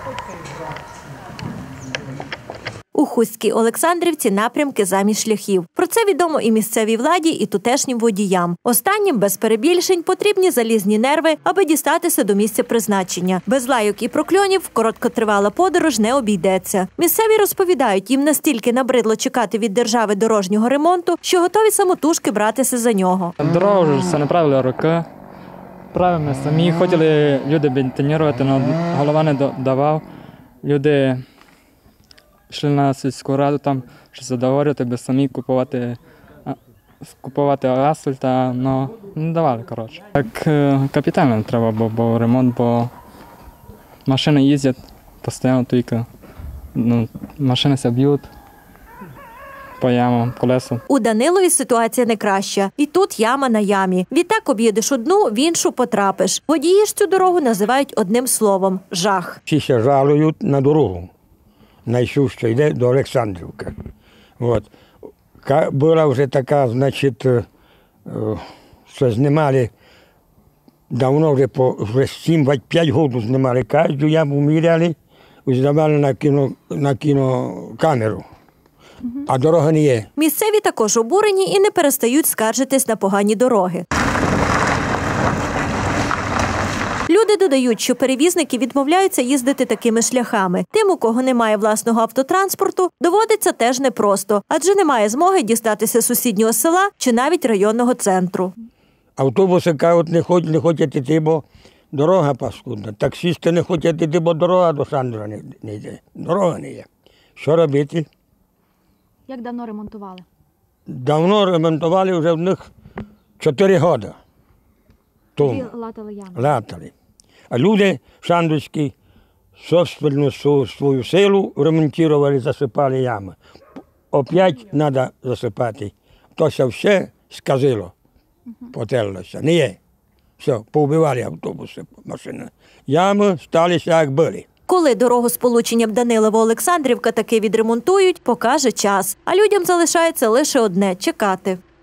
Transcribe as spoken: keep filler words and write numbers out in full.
У Хустській Олександрівці напрямки замість шляхів. Про це відомо і місцевій владі, і тутешнім водіям. Останнім, без перебільшень, потрібні залізні нерви, аби дістатися до місця призначення. Без лайок і прокльонів короткотривала подорож не обійдеться. Місцеві розповідають, їм настільки набридло чекати від держави дорожнього ремонту, що готові самотужки братися за нього. Дорогу вже все направили роки. Правильно, самі хотіли люди бетонувати, але голова не давав. Люди йшли на сільську раду, там щось договорювати, без самі купувати, купувати асфальт, але не давали, коротше. Так капітально треба було, бо ремонт, бо машини їздять постійно тільки, ну, машини се б'ють по ямам, колесам. У Данилові ситуація не краща. І тут яма на ямі. Відтак об'їдеш одну, в іншу потрапиш. Водії ж цю дорогу називають одним словом – жах. Всі се жалують на дорогу. Найшвидше йде до Олександрівки. От. Була вже така, значить, що знімали, давно вже по вже сім-п'ять років знімали кожну яму, міряли і здавали на, кіно, на кінокамеру. А дорога не є. Місцеві також обурені і не перестають скаржитись на погані дороги. Люди додають, що перевізники відмовляються їздити такими шляхами. Тим, у кого немає власного автотранспорту, доводиться теж непросто, адже немає змоги дістатися сусіднього села чи навіть районного центру. Автобуси кажуть, не хочуть, не хочуть йти, бо дорога паскудна. Таксисти не хочуть йти, бо дорога до Сандра не, не йде. Дорога не є. Що робити? Як давно ремонтували? Давно ремонтували, вже в них чотири роки. Тоді латали ями? Латали. А люди шандовські собственну свою силу ремонтували, засипали ями. Опять треба засипати. То все сказило, потерлося. Не є. Все, повбивали автобуси, машини. Ями сталися, як були. Коли дорогосполученням Данилово-Олександрівка таки відремонтують, покаже час. А людям залишається лише одне – чекати.